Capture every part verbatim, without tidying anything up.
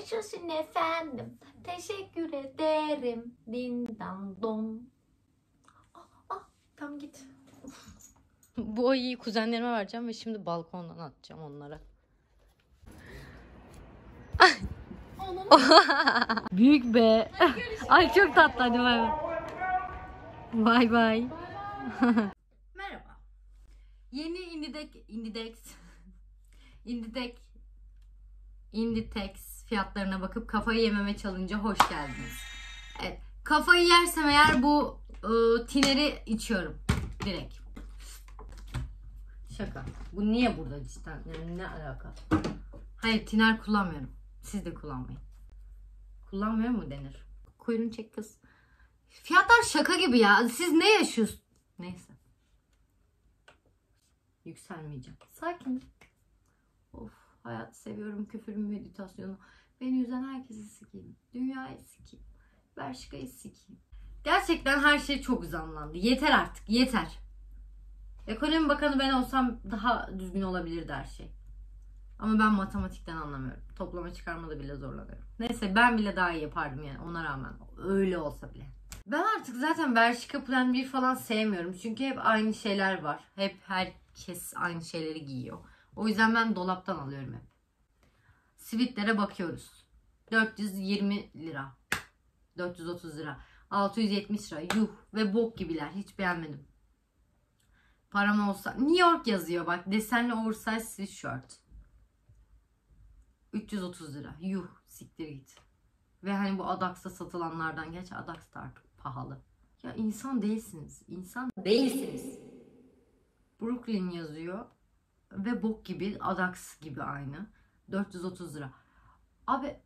Yaşasın efendim. Teşekkür ederim. Din dan dom. Ah, ah, tam git. Bu ayıyı kuzenlerime vereceğim ve şimdi balkondan atacağım onlara. Büyük be. Ay çok tatlı, hadi bay bay. Bay bay. Merhaba. Yeni Inditex Inditex Inditex Inditex fiyatlarına bakıp kafayı yememe challenge'a hoş geldiniz. Evet. Kafayı yersem eğer bu ıı, tineri içiyorum. Direkt. Şaka. Bu niye burada cidden? Yani ne alaka? Hayır, tiner kullanmıyorum. Siz de kullanmayın. Kullanmıyor mu denir? Kuyruğunu çek kız. Fiyatlar şaka gibi ya. Siz ne yaşıyorsunuz? Neyse. Yükselmeyeceğim. Sakin. Of, hayatı seviyorum. Küfürüm, meditasyonu. Beni üzen herkesi sikeyim. Dünyayı sikeyim. Berşika'yı sikeyim. Gerçekten her şey çok zamlandı. Yeter artık. Yeter. Ekonomi Bakanı ben olsam daha düzgün olabilirdi her şey. Ama ben matematikten anlamıyorum. Toplama çıkarmada bile zorlanıyorum. Neyse, ben bile daha iyi yapardım yani ona rağmen. Öyle olsa bile. Ben artık zaten Bershka Plan bir falan sevmiyorum. Çünkü hep aynı şeyler var. Hep herkes aynı şeyleri giyiyor. O yüzden ben dolaptan alıyorum hep. Sivitlere bakıyoruz. dört yüz yirmi lira. dört yüz otuz lira. altı yüz yetmiş lira. Yuh. Ve bok gibiler. Hiç beğenmedim. Param olsa. New York yazıyor bak. Desenli oversize sweatshirt. üç yüz otuz lira. Yuh. Siktir git. Ve hani bu Adax'ta satılanlardan, geç Adax da artık pahalı. Ya insan değilsiniz. İnsan değilsiniz. Brooklyn yazıyor. Ve bok gibi. Adax gibi aynı. dört yüz otuz lira. Abi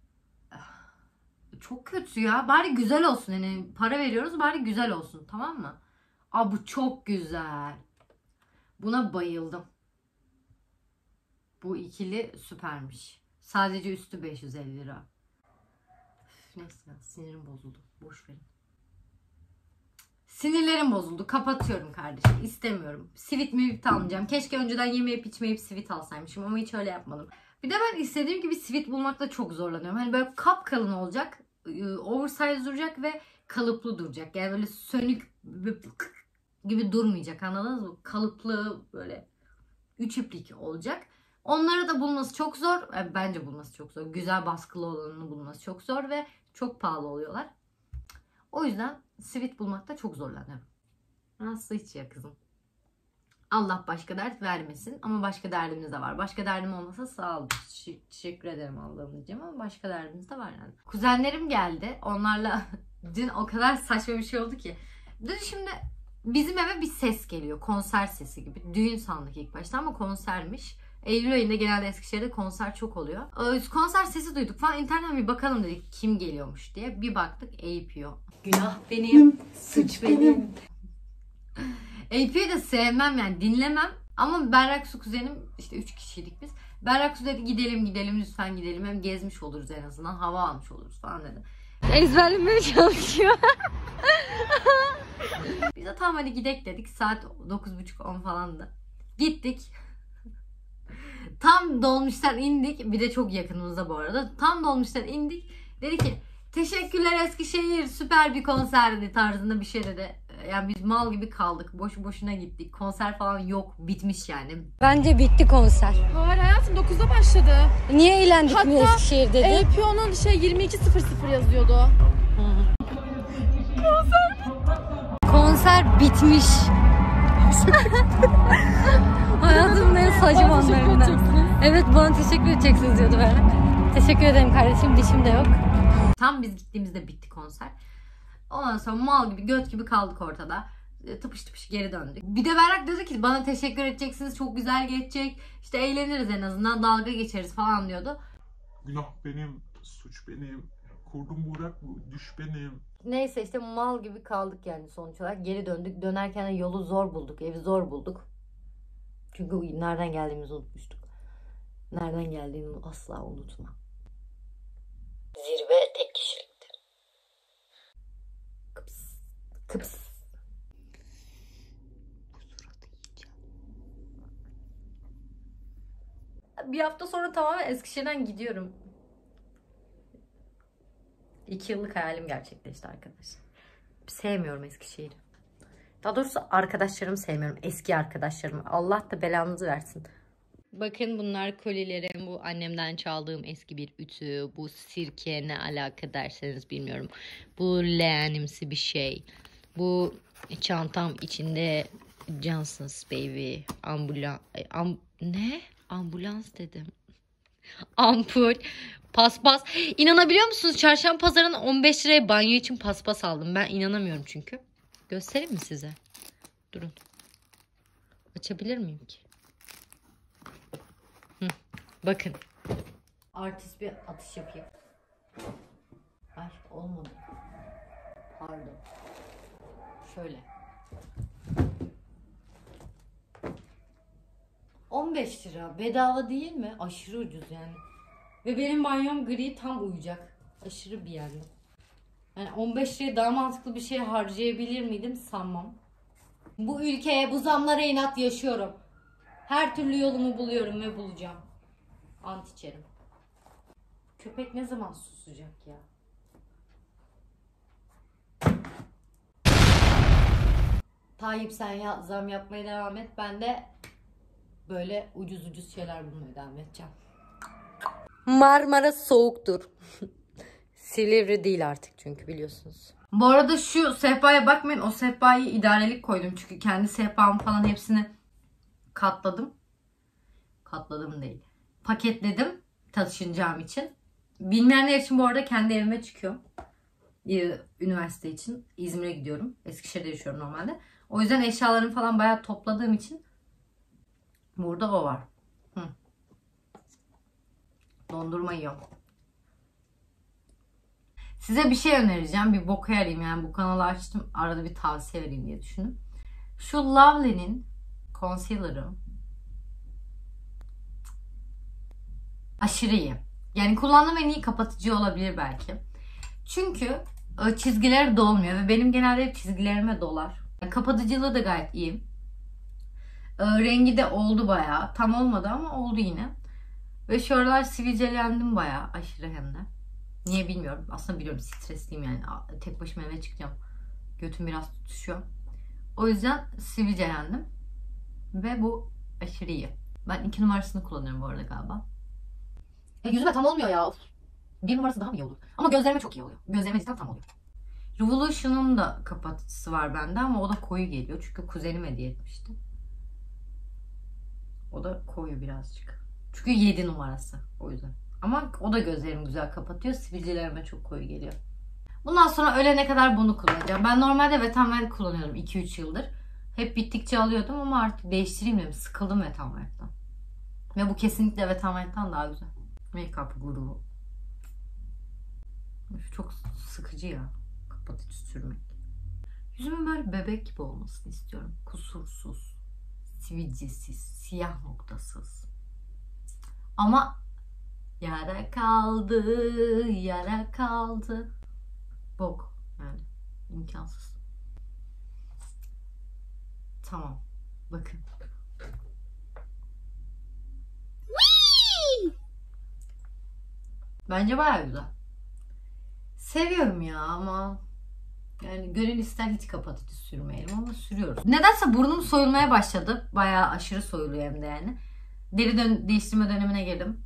çok kötü ya. Bari güzel olsun. Yani para veriyoruz, bari güzel olsun. Tamam mı? Aa, bu çok güzel. Buna bayıldım. Bu ikili süpermiş. Sadece üstü beş yüz elli lira. Üf, neyse ya, sinirim bozuldu. Boş verin. Sinirlerim bozuldu. Kapatıyorum kardeşim. İstemiyorum. Sivit mivit almayacağım. Keşke önceden yemeyip içmeyip sivit alsaymışım ama hiç öyle yapmadım. Bir de ben istediğim gibi sivit bulmakta çok zorlanıyorum. Hani böyle kapkalın olacak, oversize duracak ve kalıplı duracak. Yani böyle sönük gibi durmayacak, anladınız mı? Kalıplı, böyle üç iplik olacak. Onları da bulması çok zor. Yani bence bulması çok zor. Güzel baskılı olanını bulması çok zor ve çok pahalı oluyorlar. O yüzden sivit bulmakta çok zorlanıyorum. Nasıl hiç ya kızım. Allah başka dert vermesin ama başka derdimiz de var. Başka derdim olmasa sağ ol. Teşekkür ederim Allah'ım diyeceğim ama başka derdimiz de var yani. Kuzenlerim geldi. Onlarla dün o kadar saçma bir şey oldu ki. Dün şimdi bizim eve bir ses geliyor. Konser sesi gibi. Düğün sandık ilk başta ama konsermiş. Eylül ayında genelde Eskişehir'de konser çok oluyor. Konser sesi duyduk falan. İnternetten bir bakalım dedik kim geliyormuş diye. Bir baktık A P O. Günah benim, suç benim. A P'yi de sevmem yani, dinlemem. Ama Berrak Su kuzenim, işte üç kişiydik biz. Berrak Su dedi gidelim gidelim lütfen gidelim. Hem gezmiş oluruz en azından. Hava almış oluruz falan dedi. Ezberlemeye çalışıyor. Biz de tamam hadi gidek dedik. Saat dokuz buçuk on falandı. Gittik. Tam dolmuştan indik. Bir de çok yakınımızda bu arada. Tam dolmuştan indik. Dedi ki teşekkürler Eskişehir, süper bir konserdi tarzında bir şey dedi. Yani biz mal gibi kaldık. Boşu boşuna gittik. Konser falan yok. Bitmiş yani. Bence bitti konser. Hayır hayatım, dokuzda başladı. Niye eğlendik mi Eskişehir dedi? Hatta A P O'nun şey yirmi iki sıfır sıfır yazıyordu. Konser Konser bitmiş. Hayatımın en saçma anlarından. Evet, bana teşekkür edeceksiniz diyordu böyle. Teşekkür ederim kardeşim, dişim de yok. Tam biz gittiğimizde bitti konser. Ondan sonra mal gibi göt gibi kaldık ortada. Tıpış tıpış geri döndük. Bir de Berrak dedi ki bana teşekkür edeceksiniz, çok güzel geçecek. İşte eğleniriz en azından, dalga geçeriz falan diyordu. Günah benim, suç benim, kurdum buğrak bu, düş benim. Neyse işte mal gibi kaldık yani sonuç olarak. Geri döndük. Dönerken de yolu zor bulduk. Evi zor bulduk. Çünkü nereden geldiğimizi unutmuştuk. Nereden geldiğini asla unutma. Zirve tek kişilikti. Kıps. Kıps. Bir hafta sonra tamamen Eskişehir'den gidiyorum. İki yıllık hayalim gerçekleşti arkadaşlar. Sevmiyorum Eskişehir'i. Daha doğrusu arkadaşlarımı sevmiyorum. Eski arkadaşlarımı. Allah da belanızı versin. Bakın bunlar kolilerim. Bu annemden çaldığım eski bir ütü. Bu sirke ne alaka derseniz bilmiyorum. Bu leğenimsi bir şey. Bu çantam içinde Johnson's Baby. Ambulans. Am, ne? Ambulans dedim. Ampul. Paspas. İnanabiliyor musunuz? Çarşamba pazarına on beş liraya banyo için paspas aldım. Ben inanamıyorum çünkü. Göstereyim mi size? Durun. Açabilir miyim ki? Hı. Bakın. Artist bir atış yapayım. Ay olmadı. Pardon. Şöyle. on beş lira. Bedava değil mi? Aşırı ucuz yani. Ve benim banyom gri, tam uyacak. Aşırı beğendim. Yani on beş liraya daha mantıklı bir şey harcayabilir miydim? Sanmam. Bu ülkeye bu zamlara inat yaşıyorum. Her türlü yolumu buluyorum ve bulacağım. Ant içerim. Köpek ne zaman susacak ya? Tayyip sen ya, zam yapmaya devam et. Ben de böyle ucuz ucuz şeyler bulmaya devam edeceğim. Marmara soğuktur. Silivri değil artık çünkü biliyorsunuz. Bu arada şu sehpaya bakmayın. O sehpayı idarelik koydum. Çünkü kendi sehpamı falan hepsini katladım. Katladım değil. Paketledim taşınacağım için. Bilmeyenler için bu arada kendi evime çıkıyorum. Üniversite için. İzmir'e gidiyorum. Eskişehir'de yaşıyorum normalde. O yüzden eşyalarımı falan bayağı topladığım için burada o var. Hı. Dondurma yiyorum. Size bir şey önereceğim. Bir boka yarayayım yani, bu kanalı açtım. Arada bir tavsiye vereyim diye düşündüm. Şu Lovely'nin concealer'ı aşırı iyi. Yani kullandığım en iyi kapatıcı olabilir belki. Çünkü çizgileri dolmuyor ve benim genelde hep çizgilerime dolar. Kapatıcılığı da gayet iyi. Rengi de oldu bayağı. Tam olmadı ama oldu yine. Ve şu aralar sivilcelendim bayağı. Aşırı hem de. Niye bilmiyorum. Aslında biliyorum, stresliyim yani. Tek başıma eve çıkacağım. Götüm biraz tutuşuyor. O yüzden sivilcelendim. Ve bu aşırı iyi. Ben iki numarasını kullanıyorum bu arada galiba. E, yüzüme tam olmuyor ya. Bir numarası daha mı iyi olur? Ama gözlerime çok iyi oluyor. Gözlerime cidden tam oluyor. Revolution'un da kapatıcısı var bende ama o da koyu geliyor. Çünkü kuzenim hediye etmişti. O da koyu birazcık. Çünkü yedi numarası. O yüzden. Ama o da gözlerimi güzel kapatıyor. Sivilcelerime çok koyu geliyor. Bundan sonra ölene kadar bunu kullanacağım. Ben normalde Vetemel kullanıyordum iki üç yıldır. Hep bittikçe alıyordum ama artık değiştireyim dedim. Sıkıldım Vetemel'den. Ve bu kesinlikle Vetemel'den daha güzel. Make-up Guru. Çok sıkıcı ya. Kapatıcı sürmek. Yüzümün böyle bebek gibi olmasını istiyorum. Kusursuz. Sivilcesiz. Siyah noktasız. Ama yara kaldı, yara kaldı. Bok yani. İmkansız. Tamam. Bakın. Bence bayağı güzel. Seviyorum ya ama yani gönül ister hiç kapatıcı sürmeyelim ama sürüyoruz. Nedense burnum soyulmaya başladı. Bayağı aşırı soyuluyor hem de yani. Deri dön değiştirme dönemine girdim.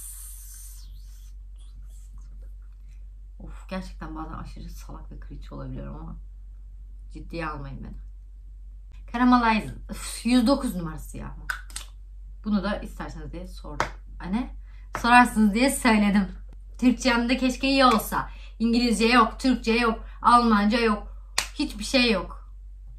Of, gerçekten bazen aşırı salak ve cringe olabiliyorum ama ciddiye almayın beni. Caramelize yüz dokuz numarası ya. Bunu da isterseniz diye sordum. Anne sorarsınız diye söyledim. Türkçemde keşke iyi olsa. İngilizce yok, Türkçe yok, Almanca yok. Hiçbir şey yok.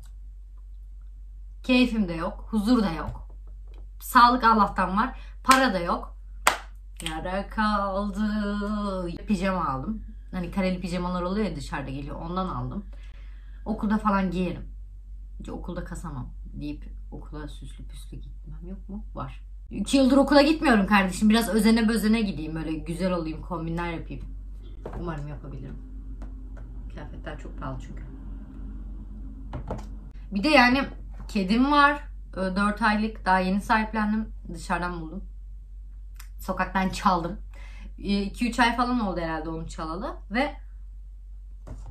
Keyfim de yok, huzur da yok. Sağlık Allah'tan var. Para da yok. Yara kaldı. Pijama aldım. Hani kareli pijamalar oluyor ya, dışarıda geliyor. Ondan aldım. Okulda falan giyerim. Hiç okulda kasamam deyip okula süslü püslü gitmem yok mu? Var. İki yıldır okula gitmiyorum kardeşim. Biraz özene bözene gideyim. Böyle güzel olayım. Kombinler yapayım. Umarım yapabilirim. Kıyafetler çok pahalı çünkü. Bir de yani kedim var. dört aylık. Daha yeni sahiplendim. Dışarıdan buldum. Sokaktan çaldım. iki üç ay falan oldu herhalde onu çalalı. Ve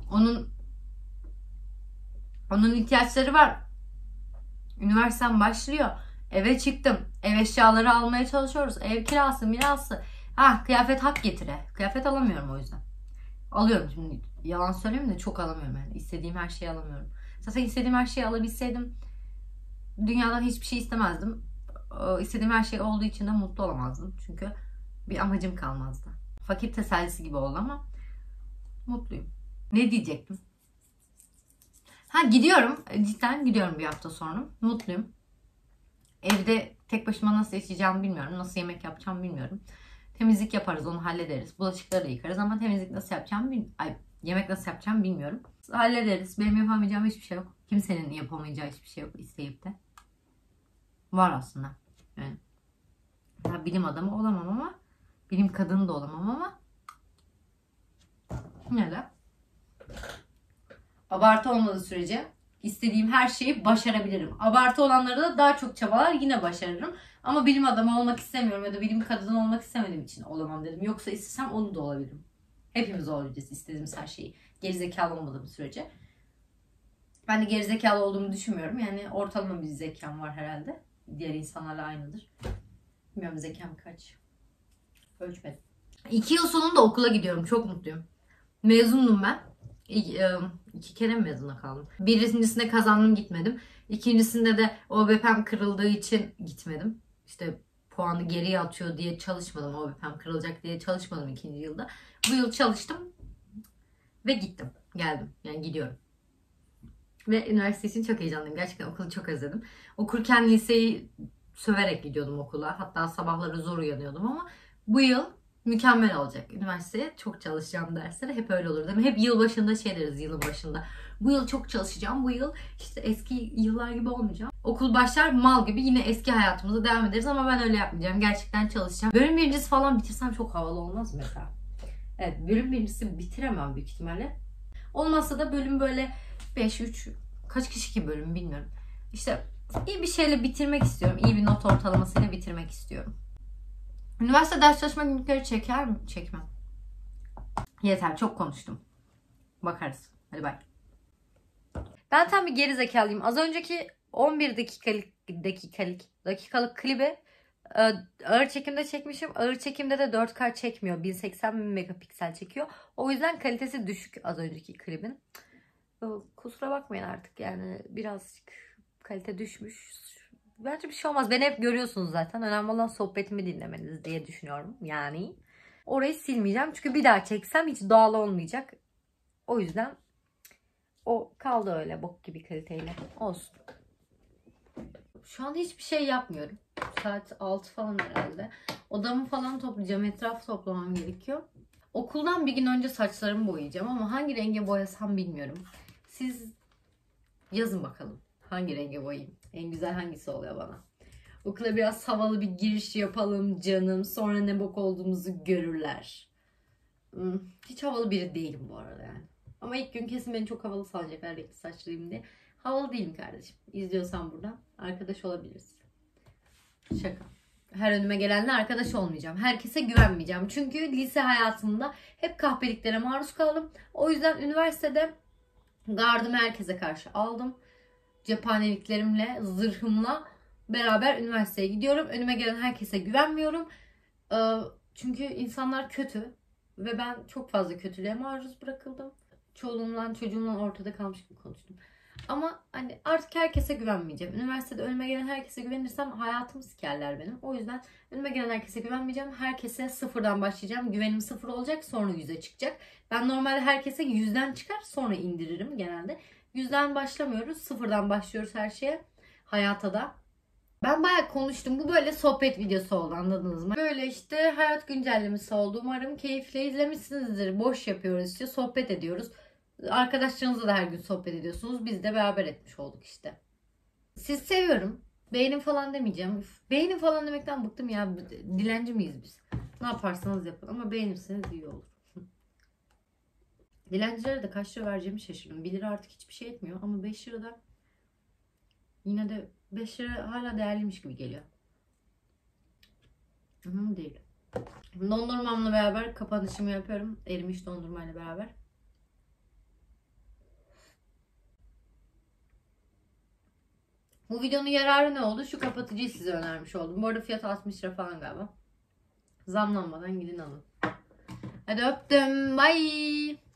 Onun onun ihtiyaçları var. Üniversitem başlıyor. Eve çıktım. Ev eşyaları almaya çalışıyoruz. Ev kirası, mirası. Ha, kıyafet hak getire. Kıyafet alamıyorum o yüzden. Alıyorum şimdi. Yalan söyleyeyim de çok alamıyorum yani. İstediğim her şeyi alamıyorum. Zaten istediğim her şeyi alabilseydim dünyadan hiçbir şey istemezdim. İstediğim her şey olduğu için de mutlu olamazdım. Çünkü bir amacım kalmazdı. Fakir tesellisi gibi oldu ama mutluyum. Ne diyecektim? Ha, gidiyorum. Cidden gidiyorum bir hafta sonra. Mutluyum. Evde tek başıma nasıl yaşayacağımı bilmiyorum. Nasıl yemek yapacağımı bilmiyorum. Temizlik yaparız, onu hallederiz. Bulaşıkları da yıkarız ama temizlik nasıl yapacağımı bilmiyorum. Ay, yemek nasıl yapacağımı bilmiyorum. Hallederiz. Benim yapamayacağım hiçbir şey yok. Kimsenin yapamayacağı hiçbir şey yok isteyip de. Var aslında. Yani. Ya bilim adamı olamam ama bilim kadını da olamam ama neden? Abartı olmadığı sürece istediğim her şeyi başarabilirim. Abartı olanları da daha çok çabalar yine başarırım. Ama bilim adamı olmak istemiyorum ya da bilim kadını olmak istemediğim için olamam dedim. Yoksa istesem onu da olabilirim. Hepimiz olabileceğiz istediğimiz her şeyi. Gerizekalı olmadığım sürece. Ben de gerizekalı olduğumu düşünmüyorum. Yani ortalama bir zekam var herhalde. Diğer insanlarla aynıdır. Bilmiyorum zekam kaç. Ölçmedim. İki yıl sonunda okula gidiyorum. Çok mutluyum. Mezundum ben. İki, iki kere mezuna kaldım. Birincisinde kazandım, gitmedim. İkincisinde de O B P'm kırıldığı için gitmedim. İşte puanı geriye atıyor diye çalışmadım. O B P'm kırılacak diye çalışmadım ikinci yılda. Bu yıl çalıştım ve gittim. Geldim. Yani gidiyorum. Ve üniversite için çok heyecanlıyım. Gerçekten okulu çok özledim. Okurken liseyi söverek gidiyordum okula. Hatta sabahları zor uyanıyordum ama bu yıl mükemmel olacak. Üniversiteye çok çalışacağım derslere hep öyle olur değil mi? Hep yıl başında şey deriz, yılın başında. Bu yıl çok çalışacağım. Bu yıl işte eski yıllar gibi olmayacağım. Okul başlar mal gibi yine eski hayatımıza devam ederiz ama ben öyle yapmayacağım. Gerçekten çalışacağım. Bölüm birincisi falan bitirsem çok havalı olmaz mı mesela? Evet, bölüm birincisi bitiremem büyük ihtimalle. Olmazsa da bölüm böyle beş üç kaç kişi ki bölüm bilmiyorum. İşte iyi bir şeyle bitirmek istiyorum. İyi bir not ortalamasıyla bitirmek istiyorum. Üniversite ders çalışma günlükleri çeker mi? Çekmem. Yeter, çok konuştum. Bakarız. Hadi bay. Ben tam bir geri zekalıyım. Az önceki on bir dakikalık dakikalık dakikalık klibi ağır çekimde çekmişim. Ağır çekimde de dört K çekmiyor. bin seksen megapiksel çekiyor. O yüzden kalitesi düşük az önceki klibin. Kusura bakmayın artık yani birazcık kalite düşmüş. Bence bir şey olmaz. Beni hep görüyorsunuz zaten. Önemli olan sohbetimi dinlemeniz diye düşünüyorum. Yani orayı silmeyeceğim. Çünkü bir daha çeksem hiç doğal olmayacak. O yüzden o kaldı öyle bok gibi kaliteyle. Olsun. Şu anda hiçbir şey yapmıyorum. Saat altı falan herhalde. Odamı falan toplayacağım. Etrafı toplamam gerekiyor. Okuldan bir gün önce saçlarımı boyayacağım ama hangi renge boyasam bilmiyorum. Siz yazın bakalım. Hangi renge boyayayım? En güzel hangisi oluyor bana? Okula biraz havalı bir giriş yapalım canım. Sonra ne bok olduğumuzu görürler. Hmm, hiç havalı biri değilim bu arada yani. Ama ilk gün kesin beni çok havalı sanacaklar renkli saçlıyım diye. Havalı değilim kardeşim. İzliyorsan buradan arkadaş olabiliriz. Şaka. Her önüme gelenle arkadaş olmayacağım. Herkese güvenmeyeceğim. Çünkü lise hayatımda hep kahpeliklere maruz kaldım. O yüzden üniversitede gardımı herkese karşı aldım. Cephaneliklerimle, zırhımla beraber üniversiteye gidiyorum. Önüme gelen herkese güvenmiyorum. Çünkü insanlar kötü. Ve ben çok fazla kötülüğe maruz bırakıldım. Çoluğumdan çocuğumdan ortada kalmış gibi konuştum. Ama hani artık herkese güvenmeyeceğim. Üniversitede önüme gelen herkese güvenirsem hayatımı sikerler benim. O yüzden önüme gelen herkese güvenmeyeceğim. Herkese sıfırdan başlayacağım. Güvenim sıfır olacak, sonra yüze çıkacak. Ben normalde herkese yüzden çıkar sonra indiririm genelde. Yüzden başlamıyoruz. Sıfırdan başlıyoruz her şeye. Hayata da. Ben bayağı konuştum. Bu böyle sohbet videosu oldu, anladınız mı? Böyle işte hayat güncellemesi oldu. Umarım keyifle izlemişsinizdir. Boş yapıyoruz işte. Sohbet ediyoruz. Arkadaşlarınızla da her gün sohbet ediyorsunuz. Biz de beraber etmiş olduk işte. Siz seviyorum. Beğenin falan demeyeceğim. Üf, beğenin falan demekten bıktım ya. Dilenci miyiz biz? Ne yaparsanız yapın ama beğenirseniz iyi olur. Dilencilere de kaç lira vereceğimi şaşırdım. bir lira artık hiçbir şey etmiyor ama beş liradan yine de beş lira hala değerliymiş gibi geliyor. Hı, değil. Dondurmamla beraber kapanışımı yapıyorum. Erimiş dondurmayla beraber. Bu videonun yararı ne oldu? Şu kapatıcıyı size önermiş oldum. Bu arada fiyat altmış lira falan galiba. Zamlanmadan gidin alın. Hadi öptüm. Bye.